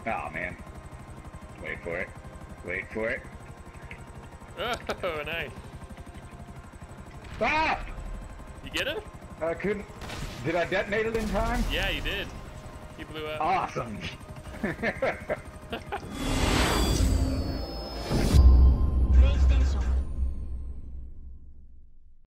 Oh man. Wait for it. Wait for it. Oh, nice. Ah! You get it? I couldn't. Did I detonate it in time? Yeah, you did. He blew up. Awesome.